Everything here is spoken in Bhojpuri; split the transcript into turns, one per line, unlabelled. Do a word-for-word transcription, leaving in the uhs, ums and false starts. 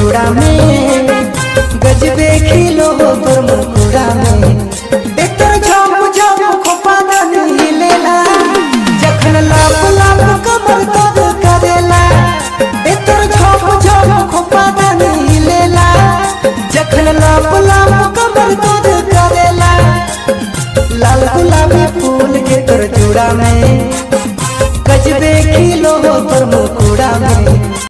जोड़ा में गजबे खिलो तोर मुकुड़ा में बेतर झम झम खोपा दानी लेला जखन लाप लाप कमर दर्द करेला बेतर झम झम खोपा दानी लेला जखन लाप लाप कमर दर्द करेला लाल गुलाबी फूल के तोर जोड़ा में